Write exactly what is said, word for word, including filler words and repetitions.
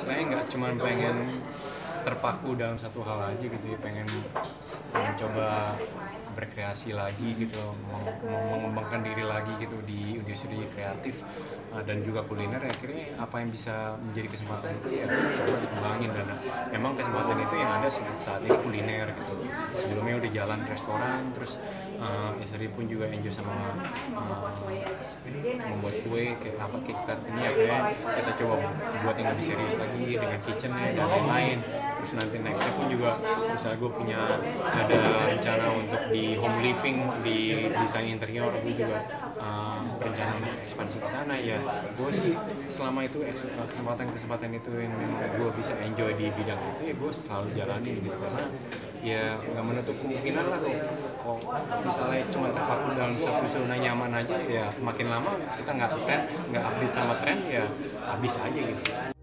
istilahnya nggak cuma pengen terpaku dalam satu hal aja gitu ya, pengen mencoba berkreasi lagi gitu, meng- mengembangkan diri lagi gitu di industri kreatif uh, dan juga kuliner. Akhirnya apa yang bisa menjadi kesempatan itu ya coba dikembangin, dan memang kesempatan itu yang ada saat ini kuliner gitu. Sebelumnya udah jalan restoran, terus uh, istri pun juga enjoy sama uh, membuat kue kayak apa cake tart ini, akhirnya kita coba buat yang lebih serius lagi dengan kitchennya dan lain-lain. Terus nanti nextnya pun juga misalnya gue punya ada rencana untuk di home living, di desain interior, gue juga uh, berencana untuk ekspansi ke sana. Ya gue sih selama itu kesempatan-kesempatan itu yang gue bisa enjoy di bidang itu ya gue selalu jalanin gitu, karena ya nggak menutup kemungkinan lah kok, kok misalnya cuma terpaku dalam satu zona nyaman aja ya makin lama kita nggak tren nggak update sama tren ya habis aja gitu.